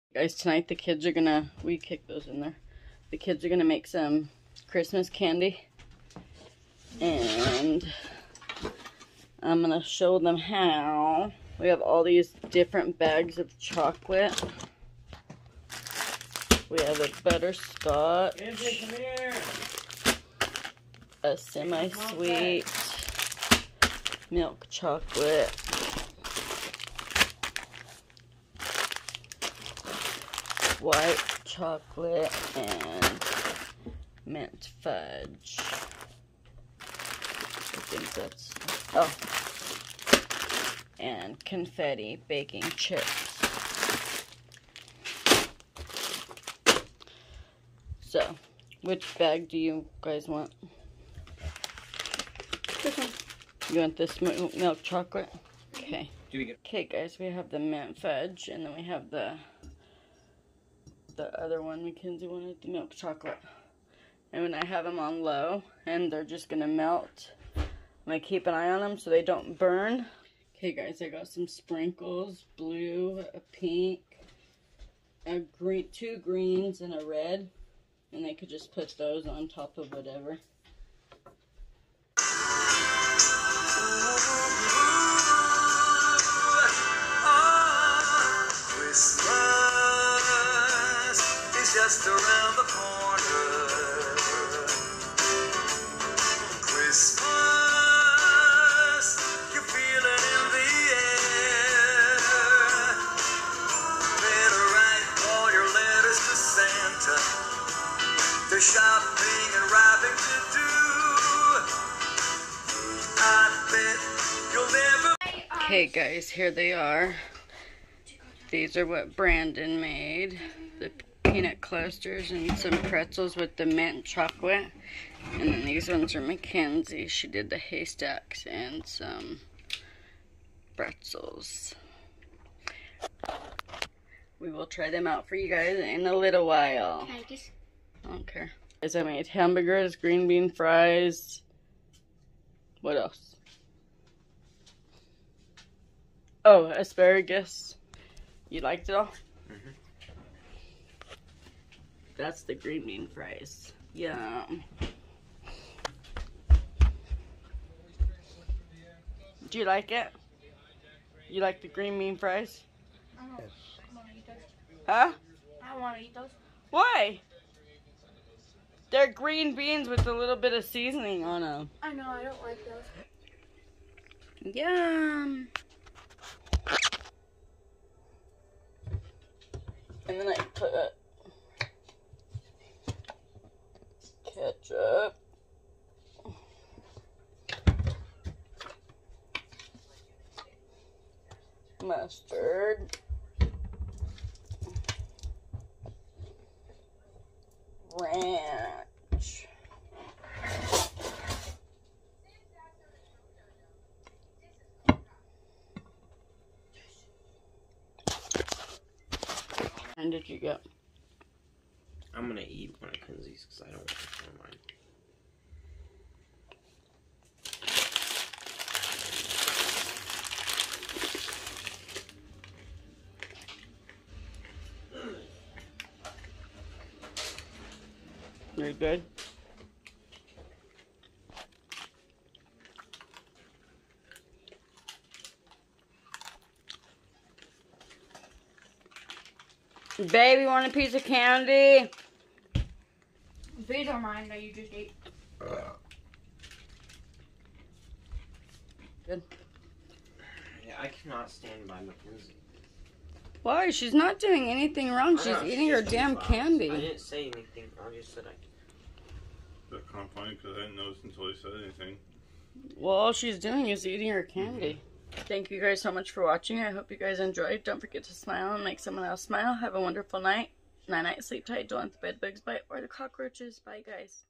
Guys, tonight the kids are gonna, we kick those in there. The kids are gonna make some Christmas candy. And I'm gonna show them how. We have all these different bags of chocolate. We have a butterscotch. Candy, come here. A semi-sweet milk chocolate. White chocolate and mint fudge. I think that's, oh, and confetti baking chips. So, which bag do you guys want? This one. You want this milk chocolate? Okay. Okay, guys, we have the mint fudge, and then we have the other one Mackenzie wanted, the milk chocolate. And when I have them on low and they're just gonna melt, I'm gonna keep an eye on them so they don't burn. Okay guys, I got some sprinkles, blue, a pink, a green, 2 greens and a red, and they could just put those on top of whatever. Just around the corner. Christmas, you feel it in the air. Better write all your letters to Santa. There's shopping and wrapping to do. I bet you'll never. Okay guys, here they are. These are what Brandon made. The peanut clusters and some pretzels with the mint chocolate. And then these ones are Mackenzie. She did the haystacks and some pretzels. We will try them out for you guys in a little while. Can I just? I don't care. Guys, I made hamburgers, green bean fries. What else? Oh, asparagus. You liked it all? Mm-hmm. That's the green bean fries. Yum. Do you like it? You like the green bean fries? I don't want to eat those. Huh? I don't want to eat those. Why? They're green beans with a little bit of seasoning on them. I know, I don't like those. Yum. And then I put ketchup, mustard, ranch, and did you get? I'm gonna eat one of Kenzie's because I don't want mine. You're good? Baby, want a piece of candy? These are mine that you just ate. Good. Yeah, I cannot stand by Mackenzie. Why? She's not doing anything wrong. She's eating her damn candy. I didn't say anything. I just said I. That's kind of funny because I didn't notice until he said anything. Well, all she's doing is eating her candy. Thank you guys so much for watching. I hope you guys enjoyed. Don't forget to smile and make someone else smile. Have a wonderful night. Night-night, sleep tight. Don't let the bed bugs bite or the cockroaches. Bye, guys.